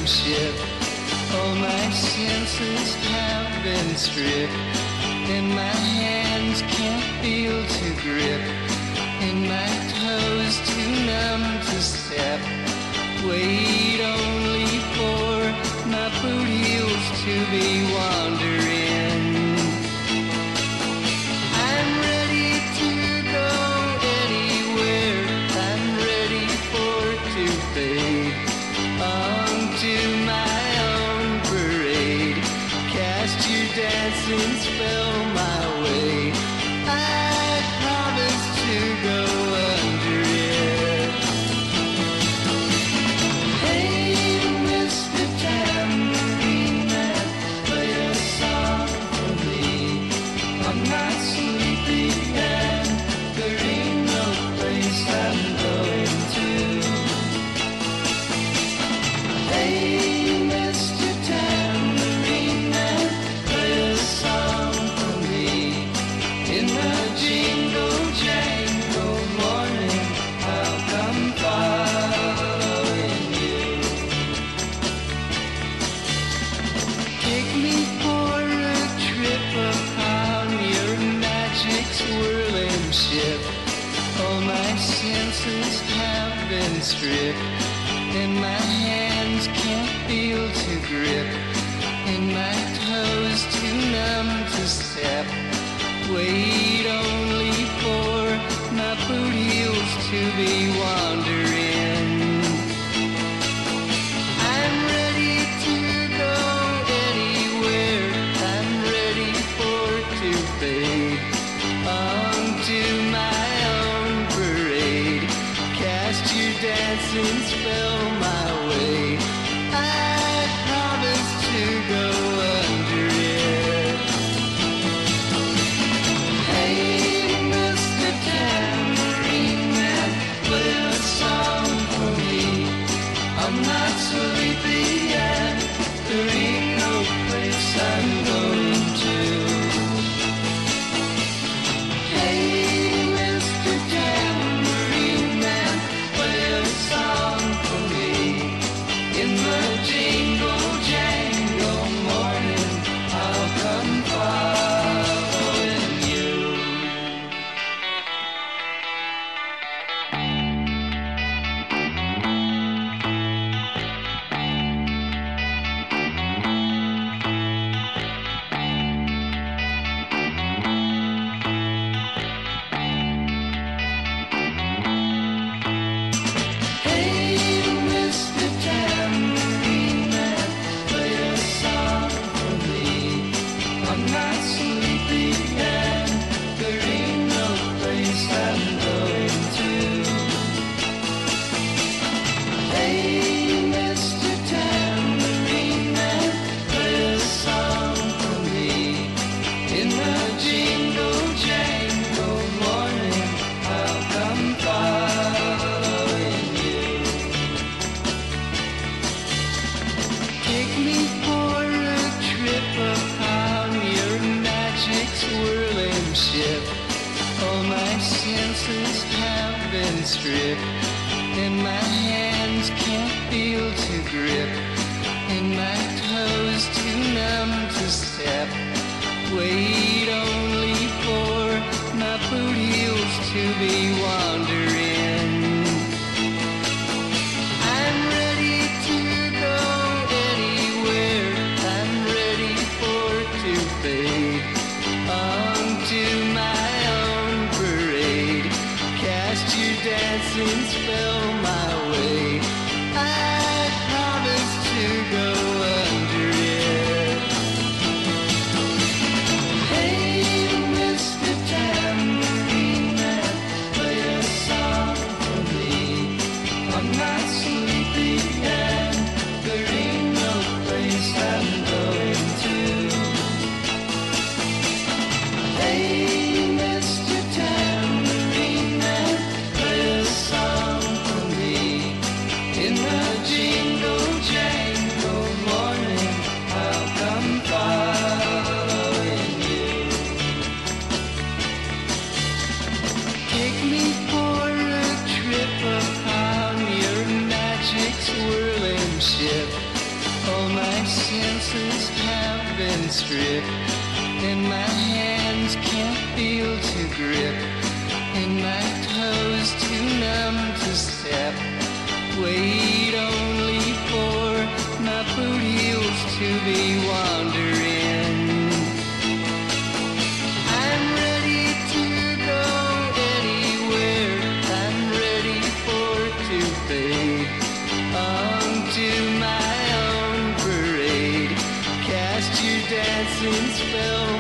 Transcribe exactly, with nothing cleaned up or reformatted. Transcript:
swirling ship. All my senses have been stripped, and my hands can't feel to grip, and my toes too numb to step. Wait only for my boot heels to be wandering. I'm ready to go anywhere. I'm ready for to fade onto my own parade. Cast your dancing spell my way. I promise to go under it. Hey, Mister Tambourine Man, play a song for me. I'm not sleepy and there ain't no place I'm going to. Hey, Mister Tambourine Man, play a song for me. In the jingle jangle morning, I'll come following you. Take me for a trip upon your magic swirling ship. All my senses have been stripped, and my hands can't feel to grip, and my toes too numb to step. Wait only for my boot heels to be wandering. I'm ready to go anywhere. I'm ready for to fade onto my own parade. Cast your dancing spell my way. I promise to go under it. Hey, Mister Tambourine Man, play a song for me. I'm not sleepy and there ain't no place I'm going to. Hey, Mister Tambourine Man, play a song for me. In the jingle jangle morning, I'll come following you. Hey, Mister Tambourine Man, play a song for me. I'm not sleepy and there ain't no place I'm going to. Hey, Mister Tambourine Man, play a song for me. In the jingle jangle morning, I'll come following you. Take me for a trip upon your magic swirling ship. All my senses have been stripped, and my hands can't feel to grip, and my toes too numb to step. Wait only for my boot heels to be wandering. I'm ready to go anywhere. I'm ready for to fade onto my own parade. Cast your dancing spell my way. I promise to go under it. strip, and my hands can't feel to grip, and my toes too numb to step. Wait only for my boot heels to be wandering. I'm ready to go anywhere. I'm ready for to fade onto my own parade. Cast your dancing spell